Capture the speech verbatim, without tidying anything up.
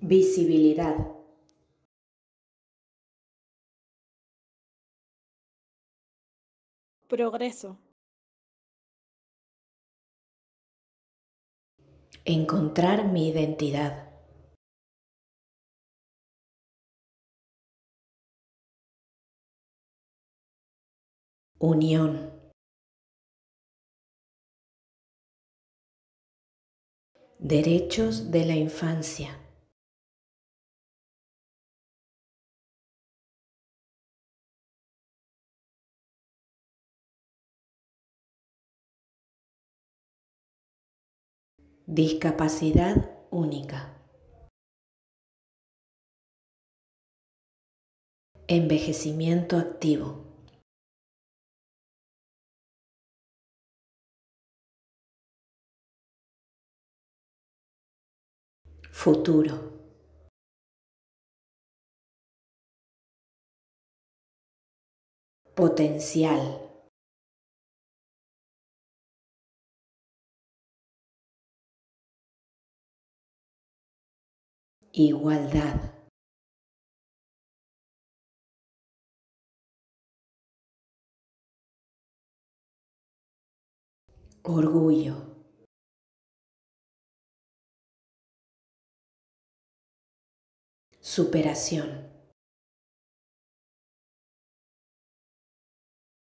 Visibilidad. Progreso. Encontrar mi identidad. Unión. Derechos de la infancia. Discapacidad única. Envejecimiento activo. Futuro. Potencial. Igualdad. Orgullo. Superación.